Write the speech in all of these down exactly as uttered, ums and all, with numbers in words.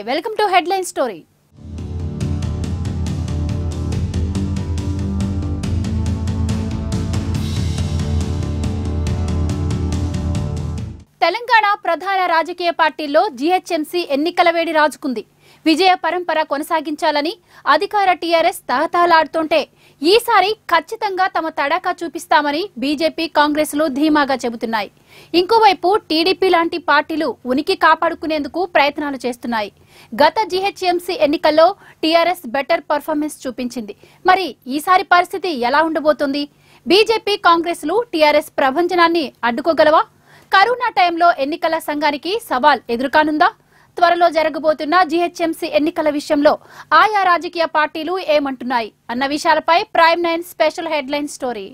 Welcome to headline story. Telangana ప్రధాన రాజకీయ పార్టీల్లో జీహెచ్ఎంసీ ఎన్నికల వేడి రాజుకుంది. విజయ పరంపర కొనసాగించాలని అధికార టీఆర్ఎస్ తహతహలాడుతుంటే ఈసారి ఖచ్చితంగా తమ తడాకా చూపిస్తామని బీజేపీ, కాంగ్రెస్లు ధీమాగా చెబుతున్నాయి. ఇంకోవైపు టీడీపీ లాంటి పార్టీలు ఉనికి కాపాడుకునేందుకు ప్రయత్నాలు చేస్తున్నాయి. గత జీహెచ్ఎంసీ ఎన్నికల్లో టీఆర్ఎస్ బెటర్ పర్ఫార్మెన్స్ చూపించింది. మరి ఈసారి పరిస్థితి ఎలా ఉండబోతోంది? బీజేపీ, కాంగ్రెస్లు టీఆర్ఎస్ ప్రభంజనాన్ని అడ్డుకోగలవా? కరోనా టైంలో ఎన్నికల సంఘానికి సవాల్ ఎదురుకానుందా? త్వరలో జరగబోతున్న జీహెచ్ఎంసీ ఎన్నికల విషయంలో ఆయా రాజకీయ పార్టీలు ఏమంటున్నాయి అన్న విషయాలపై prime nine special headline story.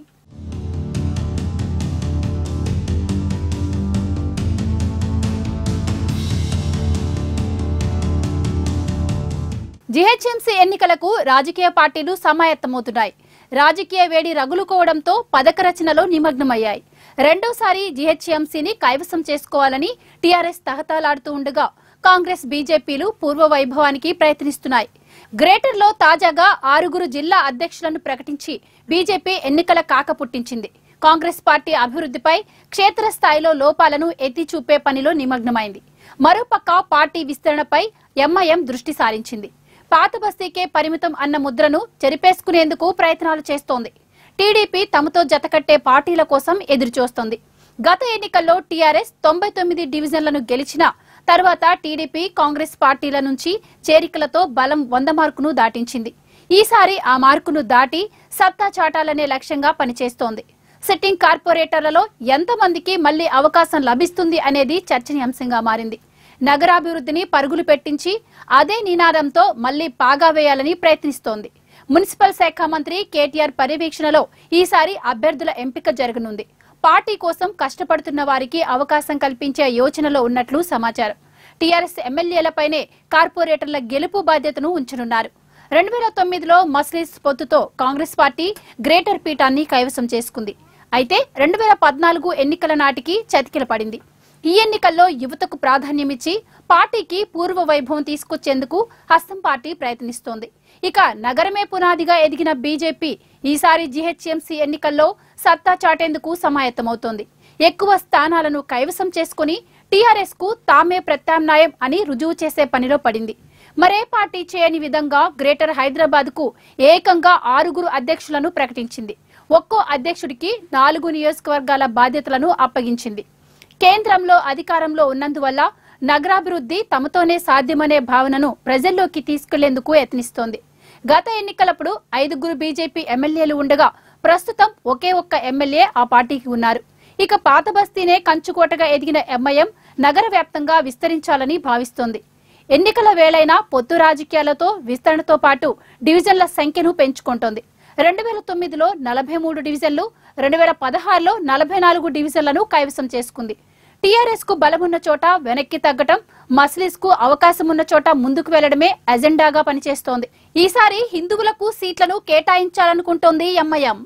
GHMC ఎన్నికలకు రాజకీయ పార్టీలు సమాయత్తమవుతున్నాయి. రాజకీయ వేడి రగులుకోవడంతో పథక రచనలో నిమగ్నమయ్యాయి. రెండోసారి జీహెచ్ఎంసీని కైవసం చేసుకోవాలని టీఆర్ఎస్ తహతహలాడుతూ ఉండగా కాంగ్రెస్, బీజేపీలు పూర్వ వైభవానికి ప్రయత్నిస్తున్నాయి. గ్రేటర్ లో తాజాగా ఆరుగురు జిల్లా అధ్యక్షులను ప్రకటించి బీజేపీ ఎన్నికల కాక పుట్టించింది. కాంగ్రెస్ పార్టీ అభివృద్ధిపై క్షేత్రస్థాయిలో లోపాలను ఎత్తి చూపే పనిలో నిమగ్నమైంది. మరోపక్క పార్టీ విస్తరణపై ఎంఐఎం దృష్టి సారించింది. పాత బస్తీకే పరిమితం అన్న ముద్రను చెరిపేసుకునేందుకు ప్రయత్నాలు చేస్తోంది. టీడీపీ తమతో జతకట్టే పార్టీల కోసం ఎదురుచూస్తోంది. గత ఎన్నికల్లో టీఆర్ఎస్ తొంభై తొమ్మిది డివిజన్లను గెలిచిన తర్వాత టీడీపీ, కాంగ్రెస్ పార్టీల నుంచి చేరికలతో బలం వంద మార్కును దాటించింది. ఈసారి ఆ మార్కును దాటి సత్తా చాటాలనే లక్ష్యంగా పనిచేస్తోంది. సిట్టింగ్ కార్పొరేటర్లలో ఎంతమందికి మళ్లీ అవకాశం లభిస్తుంది అనేది చర్చనీయాంశంగా మారింది. నగరాభివృద్ధిని పరుగులు పెట్టించి అదే నినాదంతో మళ్లీ పాగా వేయాలని ప్రయత్నిస్తోంది. మున్సిపల్ శాఖ మంత్రి కేటీఆర్ పర్యవేక్షణలో ఈసారి అభ్యర్థుల ఎంపిక జరగనుంది. పార్టీ కోసం కష్టపడుతున్న వారికి అవకాశం కల్పించే యోచనలో ఉన్నట్లు సమాచారం. టీఆర్ఎస్ ఎమ్మెల్యేలపైనే కార్పొరేటర్ల గెలుపు బాధ్యతను ఉంచనున్నారు. రెండు వేల తొమ్మిదిలో మస్లీస్ పొత్తుతో కాంగ్రెస్ పార్టీ గ్రేటర్ పీఠాన్ని కైవసం చేసుకుంది. అయితే రెండు వేల పద్నాలుగు ఎన్నికల నాటికి చతికిల పడింది. ఈ ఎన్నికల్లో యువతకు ప్రాధాన్యమిచ్చి పార్టీకి పూర్వ వైభవం తీసుకొచ్చేందుకు హస్తం పార్టీ ప్రయత్నిస్తోంది. ఇక నగరమే పునాదిగా ఎదిగిన బీజేపీ ఈసారి జీహెచ్ఎంసీ ఎన్నికల్లో సత్తా చాటేందుకు సమాయత్తమవుతోంది. ఎక్కువ స్థానాలను కైవసం చేసుకుని టీఆర్ఎస్ కు తామే ప్రత్యామ్నాయం అని రుజువు చేసే పనిలో పడింది. మరే పార్టీ చేయని విధంగా గ్రేటర్ హైదరాబాద్ కు ఏకంగా ఆరుగురు అధ్యక్షులను ప్రకటించింది. ఒక్కో అధ్యక్షుడికి నాలుగు నియోజకవర్గాల బాధ్యతలను అప్పగించింది. కేంద్రంలో అధికారంలో ఉన్నందువల్ల నగరాభివృద్ధి తమతోనే సాధ్యమనే భావనను ప్రజల్లోకి తీసుకెళ్లేందుకు యత్నిస్తోంది. గత ఎన్నికలప్పుడు ఐదుగురు బీజేపీ ఎమ్మెల్యేలు ఉండగా ప్రస్తుతం ఒకే ఒక్క ఎమ్మెల్యే ఆ పార్టీకి ఉన్నారు. ఇక పాత బస్తీనే కంచుకోటగా ఎదిగిన ఎంఐఎం నగర వ్యాప్తంగా విస్తరించాలని భావిస్తోంది. ఎన్నికల వేళైనా పొత్తు రాజకీయాలతో విస్తరణతో పాటు డివిజన్ల సంఖ్యను పెంచుకుంటోంది. రెండు వేల తొమ్మిదిలో నలభై మూడు డివిజన్లు, రెండు వేల పదహారులో నలభై నాలుగు డివిజన్లను కైవసం చేసుకుంది. టీఆర్ఎస్ కు బలమున్న చోట వెనక్కి తగ్గటం, మస్లీస్ కు అవకాశం ఉన్న చోట ముందుకు వెళ్లడమే అజెండాగా పనిచేస్తోంది. ఈసారి హిందువులకు సీట్లను కేటాయించాలనుకుంటోంది ఎంఐఎం.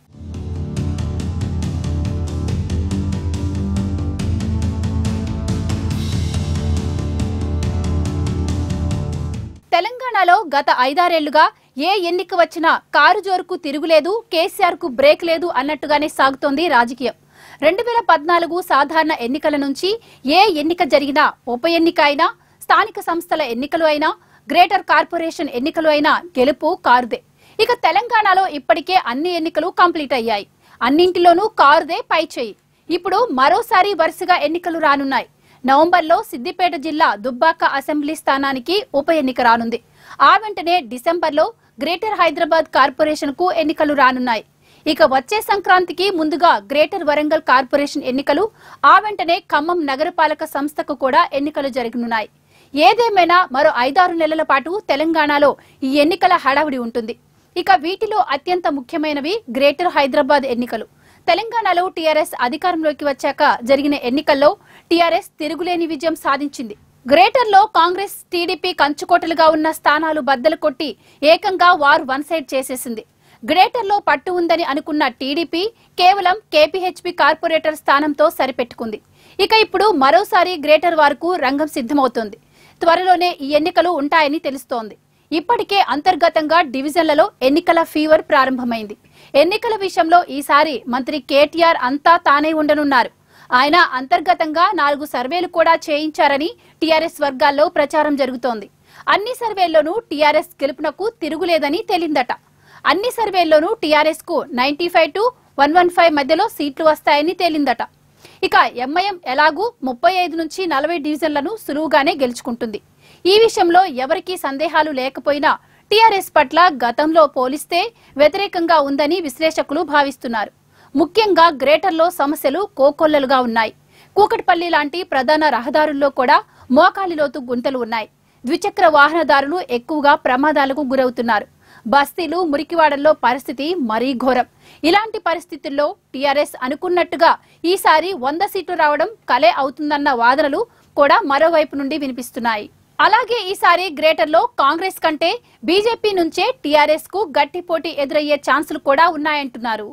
తెలంగాణలో గత ఐదారేళ్లుగా ఏ ఎన్నిక వచ్చినా కారు జోరుకు తిరుగులేదు, కేసీఆర్ కు బ్రేక్ లేదు అన్నట్టుగానే సాగుతోంది రాజకీయం. రెండు వేల పద్నాలుగు సాధారణ ఎన్నికల నుంచి ఏ ఎన్నిక జరిగినా, ఉప ఎన్నిక అయినా, స్థానిక సంస్థల ఎన్నికలు అయినా, గ్రేటర్ కార్పొరేషన్ ఎన్నికలు అయినా గెలుపు కారుదే. ఇక తెలంగాణలో ఇప్పటికే అన్ని ఎన్నికలు కంప్లీట్ అయ్యాయి. అన్నింటిలోనూ కారుదే పైచేయి. ఇప్పుడు మరోసారి వరుసగా ఎన్నికలు రానున్నాయి. నవంబర్లో సిద్దిపేట జిల్లా దుబ్బాక అసెంబ్లీ స్థానానికి ఉప ఎన్నిక రానుంది. ఆ వెంటనే డిసెంబర్లో గ్రేటర్ హైదరాబాద్ కార్పొరేషన్ కు ఎన్నికలు రానున్నాయి. ఇక వచ్చే సంక్రాంతికి ముందుగా గ్రేటర్ వరంగల్ కార్పొరేషన్ ఎన్నికలు, ఆ వెంటనే ఖమ్మం నగరపాలక సంస్థకు కూడా ఎన్నికలు జరగనున్నాయి. ఏదేమైనా మరో ఐదారు నెలల పాటు తెలంగాణలో ఈ ఎన్నికల హడావుడి ఉంటుంది. ఇక వీటిలో అత్యంత ముఖ్యమైనవి గ్రేటర్ హైదరాబాద్ ఎన్నికలు. తెలంగాణలో టీఆర్ఎస్ అధికారంలోకి వచ్చాక జరిగిన ఎన్నికల్లో టీఆర్ఎస్ తిరుగులేని విజయం సాధించింది. గ్రేటర్ లో కాంగ్రెస్, టీడీపీ కంచుకోటలుగా ఉన్న స్థానాలు బద్దలు కొట్టి ఏకంగా వారు వన్ సైడ్ చేసేసింది. గ్రేటర్ లో పట్టు ఉందని అనుకున్న టీడీపీ కేవలం కేపీహెచ్పీ కార్పొరేటర్ స్థానంతో సరిపెట్టుకుంది. ఇక ఇప్పుడు మరోసారి గ్రేటర్ వార్కు రంగం సిద్ధమవుతోంది. త్వరలోనే ఈ ఎన్నికలు ఉంటాయని తెలుస్తోంది. ఇప్పటికే అంతర్గతంగా డివిజన్లలో ఎన్నికల ఫీవర్ ప్రారంభమైంది. ఎన్నికల విషయంలో ఈసారి మంత్రి కేటీఆర్ అంతా తానే ఉండనున్నారు. ఆయన అంతర్గతంగా నాలుగు సర్వేలు కూడా చేయించారని టీఆర్ఎస్ వర్గాల్లో ప్రచారం జరుగుతోంది. అన్ని సర్వేల్లోనూ టీఆర్ఎస్ గెలుపునకు తిరుగులేదని తేలిందట. అన్ని సర్వేల్లోనూ టీఆర్ఎస్ కు ninety five to one one five మధ్యలో సీట్లు వస్తాయని తేలిందట. ఇక ఎంఐఎం ఎలాగూ ముప్పై ఐదు నుంచి నలభై డివిజన్లను సులువుగానే గెలుచుకుంటుంది. ఈ విషయంలో ఎవరికీ సందేహాలు లేకపోయినా టీఆర్ఎస్ పట్ల గతంలో పోలిస్తే వ్యతిరేకంగా ఉందని విశ్లేషకులు భావిస్తున్నారు. ముఖ్యంగా గ్రేటర్లో సమస్యలు కోకొల్లలుగా ఉన్నాయి. కూకట్పల్లి లాంటి ప్రధాన రహదారుల్లో కూడా మోకాలిలోతు గుంతలు ఉన్నాయి. ద్విచక్ర వాహనదారులు ఎక్కువగా ప్రమాదాలకు గురవుతున్నారు. బస్తీలు, మురికివాడల్లో పరిస్థితి మరీ ఘోరం. ఇలాంటి పరిస్థితుల్లో టీఆర్ఎస్ అనుకున్నట్టుగా ఈసారి వంద సీట్లు రావడం కలే అవుతుందన్న వాదనలు కూడా మరోవైపు నుండి వినిపిస్తున్నాయి. అలాగే ఈసారి గ్రేటర్లో కాంగ్రెస్ కంటే బీజేపీ నుంచే టీఆర్ఎస్ కు గట్టి పోటీ ఎదురయ్యే ఛాన్సులు కూడా ఉన్నాయంటున్నారు.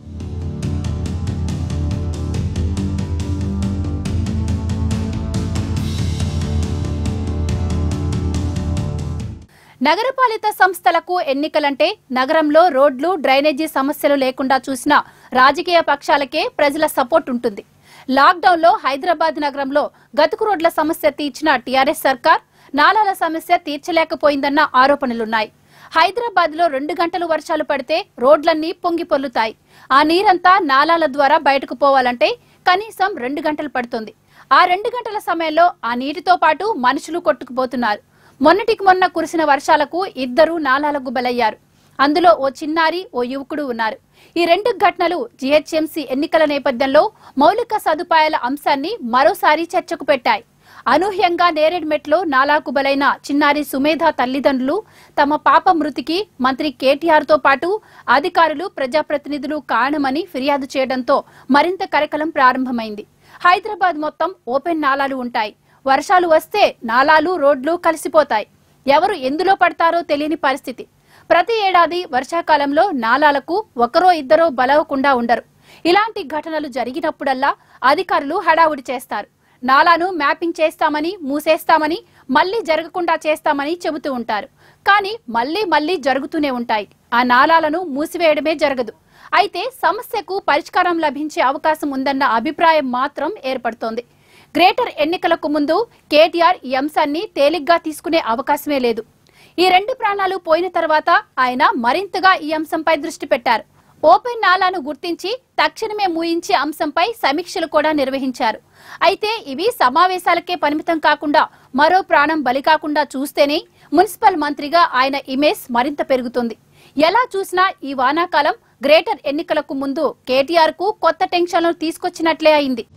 నగరపాలిత సంస్థలకు ఎన్నికలంటే నగరంలో రోడ్లు, డ్రైనేజీ సమస్యలు లేకుండా చూసిన రాజకీయ పక్షాలకే ప్రజల సపోర్ట్ ఉంటుంది. లాక్డౌన్ లో హైదరాబాద్ నగరంలో గతుకు రోడ్ల సమస్య తీర్చిన టీఆర్ఎస్ సర్కార్ నాలాల సమస్య తీర్చలేకపోయిందన్న ఆరోపణలున్నాయి. హైదరాబాద్ లో రెండు గంటలు వర్షాలు పడితే రోడ్లన్నీ పొంగి పొర్లుతాయి. ఆ నీరంతా నాలాల ద్వారా బయటకు పోవాలంటే కనీసం రెండు గంటలు పడుతుంది. ఆ రెండు గంటల సమయంలో ఆ నీటితో పాటు మనుషులు కొట్టుకుపోతున్నారు. మొన్నటికి మొన్న కురిసిన వర్షాలకు ఇద్దరు నాలాలకు బలయ్యారు. అందులో ఓ చిన్నారి, ఓ యువకుడు ఉన్నారు. ఈ రెండు ఘటనలు జీహెచ్ఎంసీ ఎన్నికల నేపథ్యంలో మౌలిక సదుపాయాల అంశాన్ని మరోసారి చర్చకు పెట్టాయి. అనూహ్యంగా నేరేడ్మెట్లో నాలాకు బలైన చిన్నారి సుమేధ తల్లిదండ్రులు తమ పాప మృతికి మంత్రి కేటీఆర్ తో పాటు అధికారులు, ప్రజాప్రతినిధులు కారణమని ఫిర్యాదు చేయడంతో మరింత కలకలం ప్రారంభమైంది. హైదరాబాద్ మొత్తం ఓపెన్ నాలాలు ఉంటాయి. వర్షాలు వస్తే నాలాలు, రోడ్లు కలిసిపోతాయి. ఎవరు ఎందులో పడతారో తెలియని పరిస్థితి. ప్రతి ఏడాది వర్షాకాలంలో నాలాలకు ఒకరో ఇద్దరో బలవకుండా ఉండరు. ఇలాంటి ఘటనలు జరిగినప్పుడల్లా అధికారులు హడావుడి చేస్తారు. నాలాను మ్యాపింగ్ చేస్తామని, మూసేస్తామని, మళ్లీ జరగకుండా చేస్తామని చెబుతూ ఉంటారు. కానీ మళ్లీ మళ్లీ జరుగుతూనే ఉంటాయి. ఆ నాలాలను మూసివేయడమే జరగదు. అయితే సమస్యకు పరిష్కారం లభించే అవకాశం ఉందన్న అభిప్రాయం మాత్రం ఏర్పడుతోంది. గ్రేటర్ ఎన్నికలకు ముందు కేటీఆర్ ఈ అంశాన్ని తేలిగ్గా తీసుకునే అవకాశమే లేదు. ఈ రెండు ప్రాణాలు పోయిన తర్వాత ఆయన మరింతగా ఈ అంశంపై దృష్టి పెట్టారు. ఓపెన్ నాలాను గుర్తించి తక్షణమే మూయించే అంశంపై సమీక్షలు కూడా నిర్వహించారు. అయితే ఇవి సమావేశాలకే పరిమితం కాకుండా మరో ప్రాణం బలి కాకుండా చూస్తేనే మున్సిపల్ మంత్రిగా ఆయన ఇమేజ్ మరింత పెరుగుతుంది. ఎలా చూసినా ఈ వానాకాలం గ్రేటర్ ఎన్నికలకు ముందు కేటీఆర్ కు కొత్త టెన్షన్లు తీసుకొచ్చినట్లే అయింది.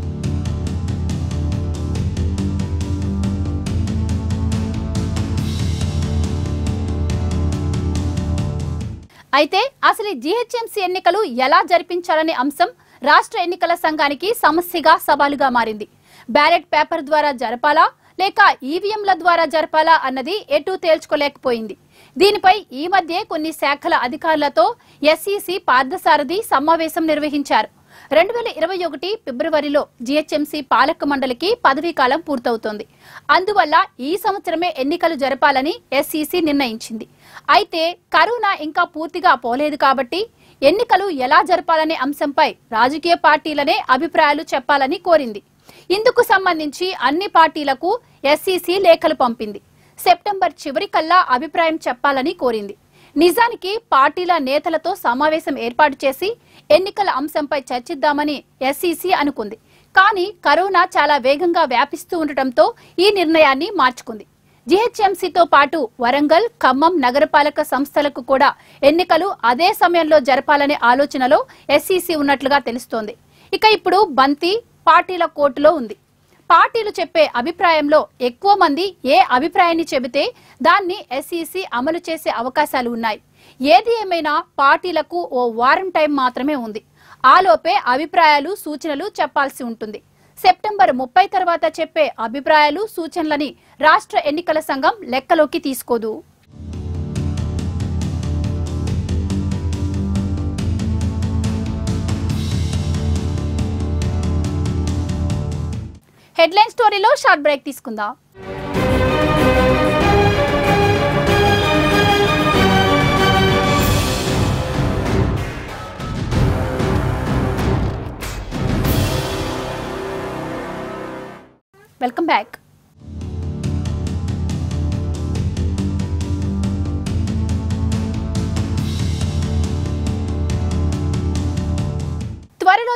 అయితే అసలు జీహెచ్ఎంసీ ఎన్నికలు ఎలా జరిపించాలనే అంశం రాష్ట్ర ఎన్నికల సంఘానికి సమస్యగా సవాలుగా మారింది. బ్యాలెట్ పేపర్ ద్వారా జరపాలా లేక ఈవీఎంల ద్వారా జరపాలా అన్నది ఎటూ తేల్చుకోలేకపోయింది. దీనిపై ఈ మధ్య కొన్ని శాఖల అధికారులతో ఎస్ఈసీ పార్థసారథి సమావేశం నిర్వహించారు. రెండు వేల ఇరవై ఒకటి ఫిబ్రవరిలో జీహెచ్ఎంసీ పాలక మండలికి పదవీ కాలం పూర్తవుతోంది. అందువల్ల ఈ సంవత్సరమే ఎన్నికలు జరపాలని ఎస్ఈసీ నిర్ణయించింది. అయితే కరోనా ఇంకా పూర్తిగా పోలేదు కాబట్టి ఎన్నికలు ఎలా జరపాలనే అంశంపై రాజకీయ పార్టీలనే అభిప్రాయాలు చెప్పాలని కోరింది. ఇందుకు సంబంధించి అన్ని పార్టీలకు ఎస్ఈసీ లేఖలు పంపింది. సెప్టెంబర్ చివరికల్లా అభిప్రాయం చెప్పాలని కోరింది. నిజానికి పార్టీల నేతలతో సమావేశం ఏర్పాటు చేసి ఎన్నికల అంశంపై చర్చిద్దామని ఎస్ఈసీ అనుకుంది. కానీ కరోనా చాలా వేగంగా వ్యాపిస్తూ ఉండటంతో ఈ నిర్ణయాన్ని మార్చుకుంది. జీహెచ్ఎంసీతో పాటు వరంగల్, ఖమ్మం నగరపాలక సంస్థలకు కూడా ఎన్నికలు అదే సమయంలో జరపాలనే ఆలోచనలో ఎస్ఈసీ ఉన్నట్లుగా తెలుస్తోంది. ఇక ఇప్పుడు బంతి పార్టీల కోర్టులో ఉంది. పార్టీలు చెప్పే అభిప్రాయంలో ఎక్కువ మంది ఏ అభిప్రాయాన్ని చెబితే దాన్ని ఎస్ఈసీ అమలు చేసే అవకాశాలు ఉన్నాయి. ఏది ఏమైనా పార్టీలకు ఓ వారం టైం మాత్రమే ఉంది. ఆలోపే అభిప్రాయాలు, సూచనలు చెప్పాల్సి ఉంటుంది. సెప్టెంబర్ ముప్పై తర్వాత చెప్పే అభిప్రాయాలు, సూచనలని రాష్ట్ర ఎన్నికల సంఘం లెక్కలోకి తీసుకోదు. హెడ్లైన్ స్టోరీలో షార్ట్ బ్రేక్ తీసుకుందాం.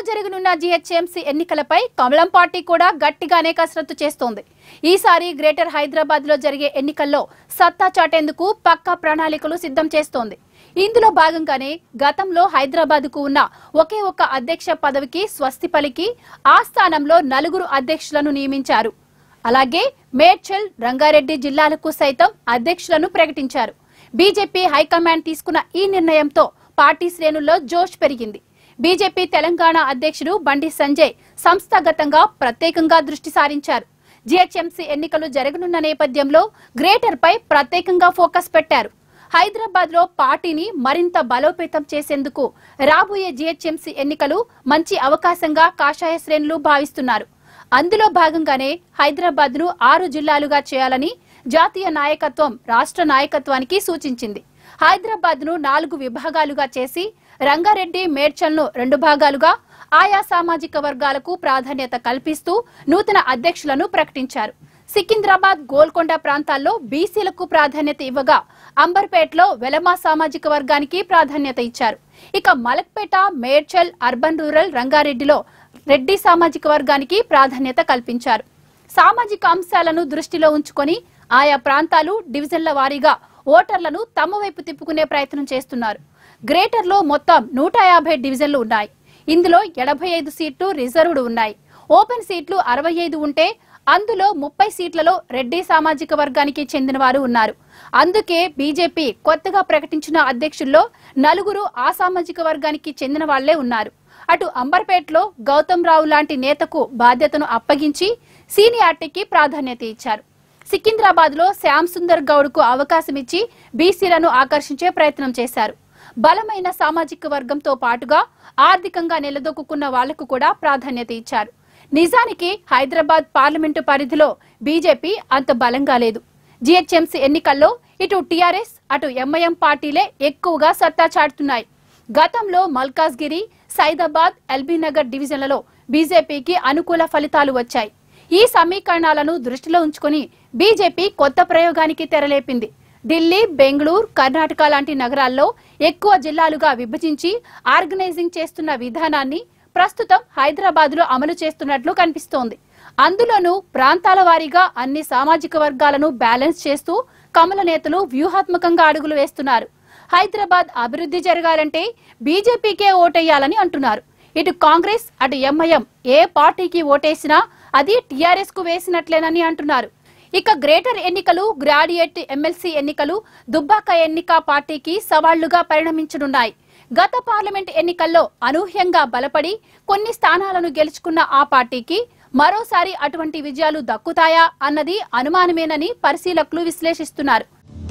జరగనున్న జీహెచ్ఎంసీ ఎన్నికలపై కమలం పార్టీ కూడా గట్టిగానే కసరత్తు చేస్తోంది. ఈసారి గ్రేటర్ హైదరాబాద్ లో జరిగే ఎన్నికల్లో సత్తా చాటేందుకు పక్కా ప్రణాళికలు సిద్ధం చేస్తోంది. ఇందులో భాగంగానే గతంలో హైదరాబాద్ కు ఉన్న ఒకే ఒక్క అధ్యక్ష పదవికి స్వస్తి పలికి ఆ స్థానంలో నలుగురు అధ్యక్షులను నియమించారు. అలాగే మేడ్చల్, రంగారెడ్డి జిల్లాలకు సైతం అధ్యక్షులను ప్రకటించారు. బీజేపీ హైకమాండ్ తీసుకున్న ఈ నిర్ణయంతో పార్టీ శ్రేణుల్లో జోష్ పెరిగింది. బీజేపీ తెలంగాణ అధ్యక్షుడు బండి సంజయ్ సంస్థాగతంగా ప్రత్యేకంగా దృష్టి సారించారు. జీహెచ్ఎంసీ ఎన్నికలు జరగనున్న నేపథ్యంలో గ్రేటర్ పై ప్రత్యేకంగా ఫోకస్ పెట్టారు. హైదరాబాద్ లో పార్టీని మరింత బలోపేతం చేసేందుకు రాబోయే జీహెచ్ఎంసీ ఎన్నికలు మంచి అవకాశంగా కాషాయ శ్రేణులు భావిస్తున్నారు. అందులో భాగంగానే హైదరాబాద్ ను ఆరు జిల్లాలుగా చేయాలని జాతీయ నాయకత్వం రాష్ట్ర నాయకత్వానికి సూచించింది. హైదరాబాద్ ను నాలుగు విభాగాలుగా చేసి రంగారెడ్డి, మేడ్చల్ ను రెండు భాగాలుగా ఆయా సామాజిక వర్గాలకు ప్రాధాన్యత కల్పిస్తూ నూతన అధ్యక్షులను ప్రకటించారు. సికింద్రాబాద్, గోల్కొండ ప్రాంతాల్లో బీసీలకు ప్రాధాన్యత ఇవ్వగా అంబర్పేటలో వెలమా సామాజిక వర్గానికి ప్రాధాన్యత ఇచ్చారు. ఇక మలక్పేట, మేడ్చల్, అర్బన్ రూరల్, రంగారెడ్డిలో రెడ్డి సామాజిక వర్గానికి ప్రాధాన్యత కల్పించారు. సామాజిక అంశాలను దృష్టిలో ఉంచుకొని ఆయా ప్రాంతాలు డివిజన్ల వారీగా ఓటర్లను తమ వైపు తిప్పుకునే ప్రయత్నం చేస్తున్నారు. గ్రేటర్ లో మొత్తం నూట యాభై డివిజన్లు ఉన్నాయి. ఇందులో ఎనభై ఐదు సీట్లు రిజర్వ్డ్ ఉన్నాయి. ఓపెన్ సీట్లు అరవై ఐదు ఉంటే అందులో ముప్పై సీట్లలో రెడ్డి సామాజిక వర్గానికి చెందిన వారు ఉన్నారు. అందుకే బీజేపీ కొత్తగా ప్రకటించిన అధ్యక్షుల్లో నలుగురు ఆ సామాజిక వర్గానికి చెందిన వాళ్లే ఉన్నారు. అటు అంబర్పేటలో గౌతమ్ రావు లాంటి నేతకు బాధ్యతను అప్పగించి సీనియారిటీకి ప్రాధాన్యత ఇచ్చారు. సికింద్రాబాద్ లో శ్యామ్ సుందర్ గౌడ్ కు అవకాశం ఇచ్చి బీసీలను ఆకర్షించే ప్రయత్నం చేశారు. బలమైన సామాజిక వర్గంతో పాటుగా ఆర్థికంగా నిలదొక్కున్న వాళ్లకు కూడా ప్రాధాన్యత ఇచ్చారు. నిజానికి హైదరాబాద్ పార్లమెంటు పరిధిలో బీజేపీ అంత బలంగా లేదు. జీహెచ్ఎంసీ ఎన్నికల్లో ఇటు టీఆర్ఎస్, అటు ఎంఐఎం పార్టీలే ఎక్కువగా సత్తా చాటుతున్నాయి. గతంలో మల్కాజ్గిరి, సైదాబాద్, ఎల్బీ నగర్ డివిజన్లలో బీజేపీకి అనుకూల ఫలితాలు వచ్చాయి. ఈ సమీకరణాలను దృష్టిలో ఉంచుకుని బీజేపీ కొత్త ప్రయోగానికి తెరలేపింది. ఢిల్లీ, బెంగళూరు, కర్ణాటక లాంటి నగరాల్లో ఎక్కువ జిల్లాలుగా విభజించి ఆర్గనైజింగ్ చేస్తున్న విధానాన్ని ప్రస్తుతం హైదరాబాద్ లో అమలు చేస్తున్నట్లు కనిపిస్తోంది. అందులోనూ ప్రాంతాల వారీగా అన్ని సామాజిక వర్గాలను బ్యాలెన్స్ చేస్తూ కమల నేతలు వ్యూహాత్మకంగా అడుగులు వేస్తున్నారు. హైదరాబాద్ అభివృద్ధి జరగాలంటే బీజేపీకే ఓటేయాలని అంటున్నారు. ఇటు కాంగ్రెస్, అటు ఎంఐఎం ఏ పార్టీకి ఓటేసినా అది టీఆర్ఎస్ కు వేసినట్లేనని అంటున్నారు. ఇక గ్రేటర్ ఎన్నికలు, గ్రాడ్యుయేట్ ఎమ్మెల్సీ ఎన్నికలు దుబ్బాక ఎన్నిక పార్టీకి సవాళ్లుగా పరిణమించనున్నాయి. గత పార్లమెంట్ ఎన్నికల్లో అనూహ్యంగా బలపడి కొన్ని స్థానాలను గెలుచుకున్న ఆ పార్టీకి మరోసారి అటువంటి విజయాలు దక్కుతాయా అన్నది అనుమానమేనని పరిశీలకులు విశ్లేషిస్తున్నారు.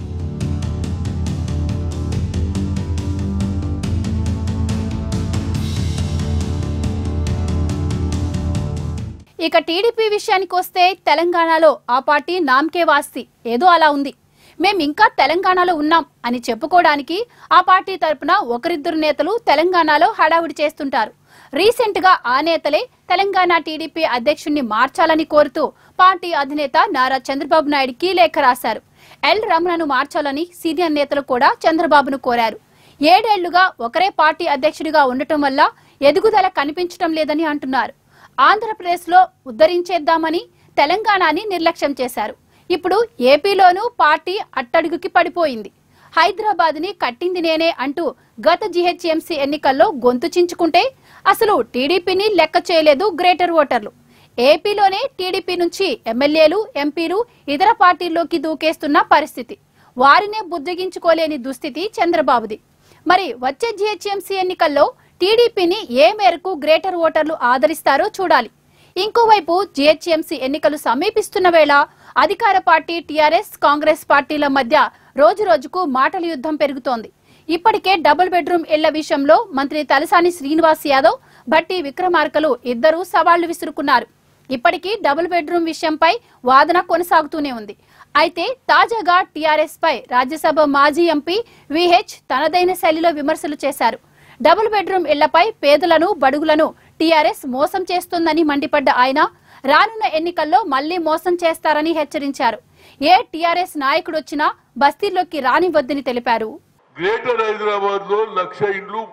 ఇక టీడీపీ విషయానికి వస్తే తెలంగాణలో ఆ పార్టీ నామ్కే వాస్తి ఏదో అలా ఉంది. మేం ఇంకా తెలంగాణలో ఉన్నాం అని చెప్పుకోవడానికి ఆ పార్టీ తరపున ఒకరిద్దరు నేతలు తెలంగాణలో హడావుడి చేస్తుంటారు. రీసెంట్ గా ఆ నేతలే తెలంగాణ టీడీపీ అధ్యక్షుడిని మార్చాలని కోరుతూ పార్టీ అధినేత నారా చంద్రబాబు నాయుడుకి లేఖ రాశారు. ఎల్ రమణను మార్చాలని సీనియర్ నేతలు కూడా చంద్రబాబును కోరారు. ఏడేళ్లుగా ఒకరే పార్టీ అధ్యక్షుడిగా ఉండటం వల్ల ఎదుగుదల కనిపించడం లేదని అంటున్నారు. ఆంధ్రప్రదేశ్ లో ఉద్ధరించేద్దామని తెలంగాణని నిర్లక్ష్యం చేశారు. ఇప్పుడు ఏపీలోనూ పార్టీ అట్టడుగుకి పడిపోయింది. హైదరాబాద్ ని కట్టింది నేనే అంటూ గత జీహెచ్ఎంసీ ఎన్నికల్లో గొంతు చించుకుంటే అసలు టీడీపీని లెక్క చేయలేదు గ్రేటర్ ఓటర్లు. ఏపీలోనే టీడీపీ నుంచి ఎమ్మెల్యేలు, ఎంపీలు ఇతర పార్టీల్లోకి దూకేస్తున్న పరిస్థితి. వారినే బుజ్జగించుకోలేని దుస్థితి చంద్రబాబుది. మరి వచ్చే జీహెచ్ఎంసీ ఎన్నికల్లో టీడీపీని ఏ మేరకు గ్రేటర్ ఓటర్లు ఆదరిస్తారో చూడాలి. ఇంకోవైపు జీహెచ్ఎంసీ ఎన్నికలు సమీపిస్తున్న వేళ అధికార పార్టీ టీఆర్ఎస్, కాంగ్రెస్ పార్టీల మధ్య రోజు రోజుకు మాటల యుద్ధం పెరుగుతోంది. ఇప్పటికే డబుల్ బెడ్రూమ్ ఇళ్ల విషయంలో మంత్రి తలసాని శ్రీనివాస్ యాదవ్, భట్టి విక్రమార్కలు ఇద్దరూ సవాళ్లు విసురుకున్నారు. ఇప్పటికీ డబుల్ బెడ్రూమ్ విషయంపై వాదన కొనసాగుతూనే ఉంది. అయితే తాజాగా టీఆర్ఎస్ పై రాజ్యసభ మాజీ ఎంపీ విహెచ్ తనదైన శైలిలో విమర్శలు చేశారు. డబుల్ బెడ్రూమ్ ఇళ్లపై పేదలను, బడుగులను టీఆర్ఎస్ మోసం చేస్తోందని మండిపడ్డ ఆయన రానున్న ఎన్నికల్లో మళ్లీ మోసం చేస్తారని హెచ్చరించారు. ఏ టీఆర్ఎస్ నాయకుడు వచ్చినా బస్తీల్లోకి రానివద్దని తెలిపారు. గ్రేటర్ హైదరాబాద్ లో లక్ష ఇండ్లు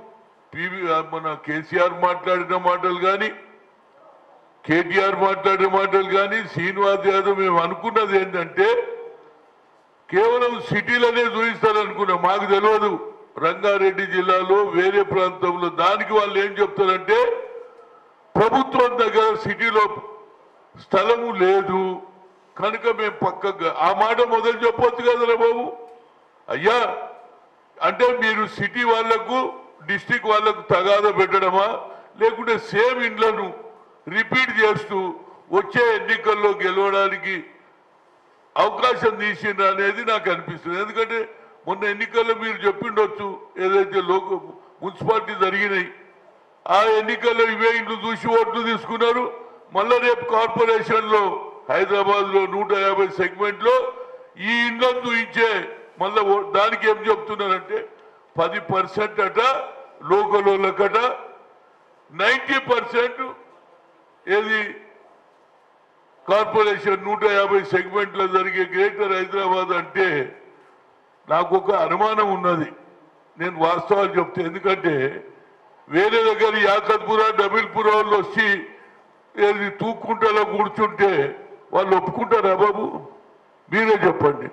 పివి మన కేసీఆర్ మాట్లాడిన మాటలు కానీ కేటీఆర్ మాట్లాడిన మాటలు కానీ శ్రీనివాస్ యాదవ్ మేము అనుకున్నది ఏంటంటే కేవలం సిటీలోనే చూపిస్తారనుకున్నాం. మాకు తెలియదు రంగారెడ్డి జిల్లాలో వేరే ప్రాంతంలో. దానికి వాళ్ళు ఏం చెప్తారంటే ప్రభుత్వం దగ్గర సిటీలో స్థలము లేదు కనుక మేము పక్కగా ఆ మాట మొదలు చెప్పొచ్చు కదరా బాబు. అయ్యా అంటే మీరు సిటీ వాళ్లకు డిస్టిక్ వాళ్లకు తగాదా పెట్టడమా లేకుంటే సేమ్ ఇండ్లను రిపీట్ చేస్తూ వచ్చే ఎన్నికల్లో గెలవడానికి అవకాశం తీసిండ్రు అనేది నాకు అనిపిస్తుంది. ఎందుకంటే మొన్న ఎన్నికల్లో మీరు చెప్పిండొచ్చు ఏదైతే లోక మున్సిపాలిటీ జరిగినాయి ఆ ఎన్నికల్లో ఇవే ఇండ్లు చూసి ఓట్లు తీసుకున్నారు. మళ్ళా రేపు కార్పొరేషన్లో హైదరాబాద్ లో నూట యాభై సెగ్మెంట్ లో ఈ ఇండ్లను చూయించే మళ్ళా దానికి ఏం చెప్తున్నారంటే పది పర్సెంట్ అట లోకల్ వాళ్ళకట నైంటీ పర్సెంట్ ఏది కార్పొరేషన్ నూట యాభై సెగ్మెంట్ లో జరిగే గ్రేటర్ హైదరాబాద్ అంటే నాకు ఒక అనుమానం ఉన్నది. నేను వాస్తవాలు చెప్తే ఎందుకంటే వేరే దగ్గర యాకత్పుర డబిల్పుర వాళ్ళు వచ్చి ఏది తూక్కుంటలో కూర్చుంటే వాళ్ళు ఒప్పుకుంటారా బాబు? మీరే చెప్పండి.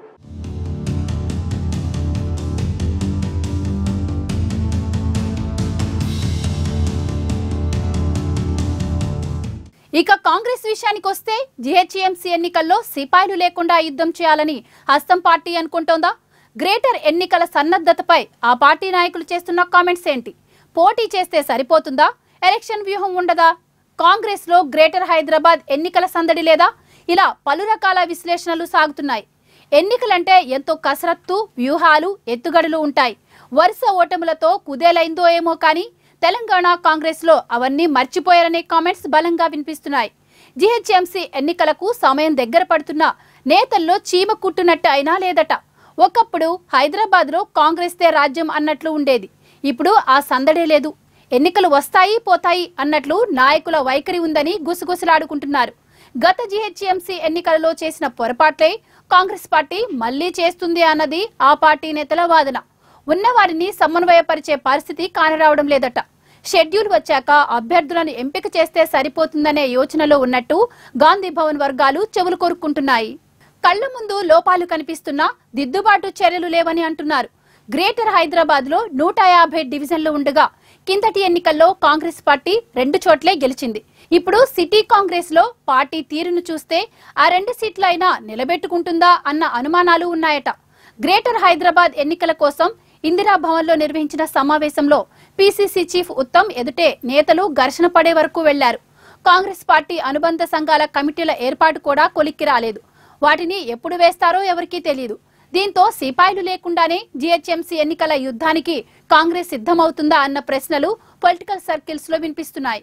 ఇక కాంగ్రెస్ విషయానికి వస్తే జీహెచ్ఎంసీ ఎన్నికల్లో సిపాయిలు లేకుండా యుద్ధం చేయాలని హస్తం పార్టీ అనుకుంటోందా? గ్రేటర్ ఎన్నికల సన్నద్ధతపై ఆ పార్టీ నాయకులు చేస్తున్న కామెంట్స్ ఏంటి? పోటీ చేస్తే సరిపోతుందా? ఎలక్షన్ వ్యూహం ఉండదా? కాంగ్రెస్ లో గ్రేటర్ హైదరాబాద్ ఎన్నికల సందడి లేదా? ఇలా పలు రకాల విశ్లేషణలు సాగుతున్నాయి. ఎన్నికలంటే ఎంతో కసరత్తు, వ్యూహాలు, ఎత్తుగడలు ఉంటాయి. వరుస ఓటములతో కుదేలైందో ఏమో కానీ తెలంగాణ కాంగ్రెస్ లో అవన్నీ మర్చిపోయారనే కామెంట్స్ బలంగా వినిపిస్తున్నాయి. జీహెచ్ఎంసీ ఎన్నికలకు సమయం దగ్గర పడుతున్నా నేతల్లో చీమ కుట్టునట్టు అయినా లేదట. ఒకప్పుడు హైదరాబాద్ లో కాంగ్రెస్ దే రాజ్యం అన్నట్లు ఉండేది. ఇప్పుడు ఆ సందడే లేదు. ఎన్నికలు వస్తాయి పోతాయి అన్నట్లు నాయకుల వైఖరి ఉందని గుసగుసలాడుకుంటున్నారు. గత జీహెచ్ఎంసీ ఎన్నికలలో చేసిన పొరపాట్లే కాంగ్రెస్ పార్టీ మళ్లీ చేస్తుంది అన్నది ఆ పార్టీ నేతల వాదన. ఉన్నవారిని సమన్వయపరిచే పరిస్థితి కానరావడం లేదట. షెడ్యూల్ వచ్చాక అభ్యర్థులను ఎంపిక చేస్తే సరిపోతుందనే యోచనలో ఉన్నట్టు గాంధీ భవన్ వర్గాలు చెవులు కోరుకుంటున్నాయి. కళ్ల ముందు లోపాలు కనిపిస్తున్నా దిద్దుబాటు చర్యలు లేవని అంటున్నారు. గ్రేటర్ హైదరాబాద్ లో నూట యాభై డివిజన్లు ఉండగా కిందటి ఎన్నికల్లో కాంగ్రెస్ పార్టీ రెండు చోట్లే గెలిచింది. ఇప్పుడు సిటీ కాంగ్రెస్ లో పార్టీ తీరును చూస్తే ఆ రెండు సీట్లైనా నిలబెట్టుకుంటుందా అన్న అనుమానాలు ఉన్నాయట. గ్రేటర్ హైదరాబాద్ ఎన్నికల కోసం ఇందిరా భవన్ లో నిర్వహించిన సమావేశంలో పీసీసీ చీఫ్ ఉత్తమ్ ఎదుటే నేతలు ఘర్షణ పడే వరకు వెళ్లారు. కాంగ్రెస్ పార్టీ అనుబంధ సంఘాల కమిటీల ఏర్పాటు కూడా కొలిక్కి రాలేదు. వాటిని ఎప్పుడు వేస్తారో ఎవరికీ తెలియదు. దీంతో సిపాయిలు లేకుండానే జీహెచ్ఎంసీ ఎన్నికల యుద్ధానికి కాంగ్రెస్ సిద్ధమవుతుందా అన్న ప్రశ్నలు పొలిటికల్ సర్కిల్స్ లో వినిపిస్తున్నాయి.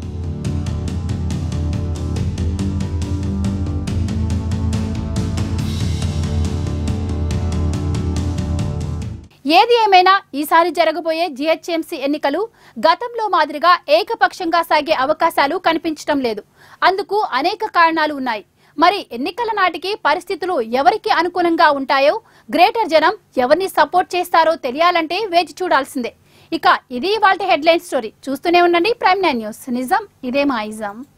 ఏది ఏమైనా ఈసారి జరగబోయే జీహెచ్ఎంసీ ఎన్నికలు గతంలో మాదిరిగా ఏకపక్షంగా సాగే అవకాశాలు కనిపించడం లేదు. అందుకు అనేక కారణాలు ఉన్నాయి. మరి ఎన్నికల నాటికి పరిస్థితులు ఎవరికి అనుకూలంగా ఉంటాయో, గ్రేటర్ జనం ఎవరిని సపోర్ట్ చేస్తారో తెలియాలంటే వేచి చూడాల్సిందే. ఇక ఇది ఇవాల్టి హెడ్లైన్ స్టోరీ. చూస్తూనే ఉండండి ప్రైమ్ నైన్ న్యూస్. నిజం ఇదే మా ఇజం.